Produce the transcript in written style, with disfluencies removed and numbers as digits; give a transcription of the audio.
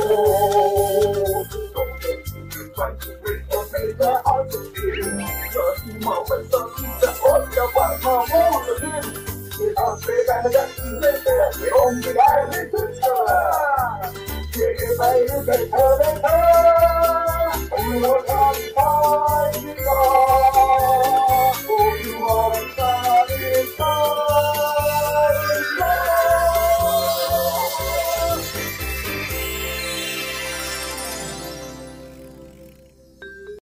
传奇为我陪在耳边，这是我们的名字，我叫万马无的天，你当谁在那个世界里，用你爱你自己，也没人给他的他，我。